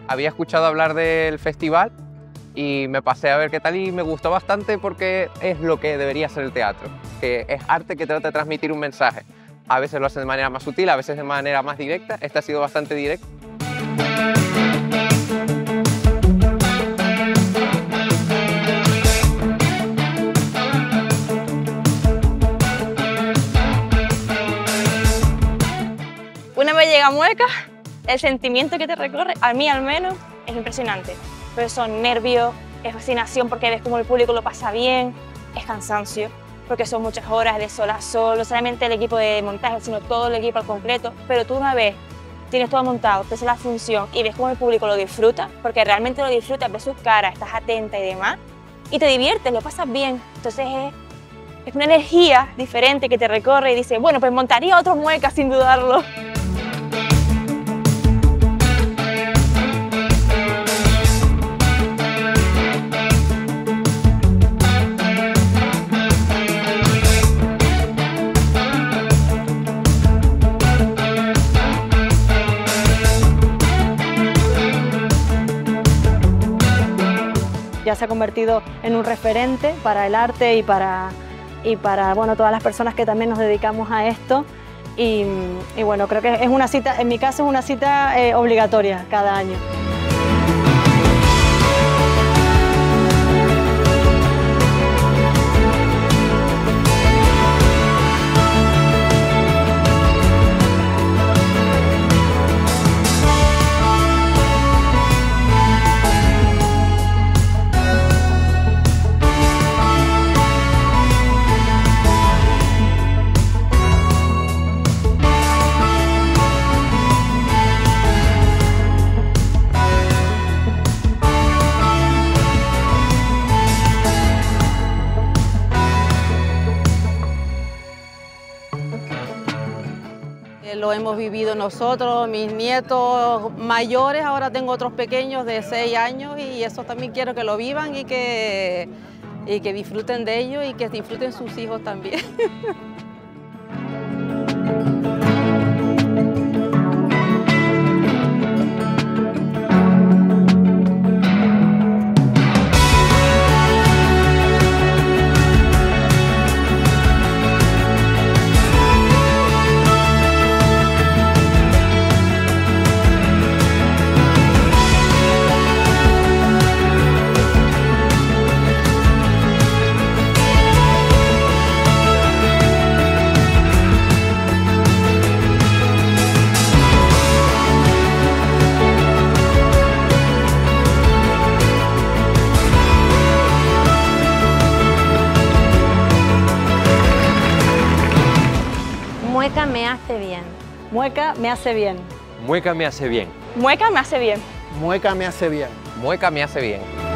había escuchado hablar del festival y me pasé a ver qué tal y me gustó bastante porque es lo que debería ser el teatro, que es arte que trata de transmitir un mensaje. A veces lo hacen de manera más sutil, a veces de manera más directa. Este ha sido bastante directo. Una vez llega a Mueca, el sentimiento que te recorre, a mí al menos, es impresionante. Pero son nervios, es fascinación porque ves cómo el público lo pasa bien, es cansancio, porque son muchas horas de sol a sol, no solamente el equipo de montaje, sino todo el equipo al completo. Pero tú una vez tienes todo montado, te haces la función y ves cómo el público lo disfruta, porque realmente lo disfrutas, ves sus caras, estás atenta y demás, y te diviertes, lo pasas bien. Entonces es una energía diferente que te recorre y dices, bueno, pues montaría otro Mueca sin dudarlo. Ya se ha convertido en un referente para el arte y para bueno, todas las personas que también nos dedicamos a esto. Y bueno, creo que es una cita, en mi caso es una cita obligatoria cada año. Lo hemos vivido nosotros, mis nietos mayores, ahora tengo otros pequeños de 6 años y eso también quiero que lo vivan y que disfruten de ello y que disfruten sus hijos también. Mueca me hace bien. Mueca me hace bien. Mueca me hace bien. Mueca me hace bien. Mueca me hace bien. Mueca me hace bien.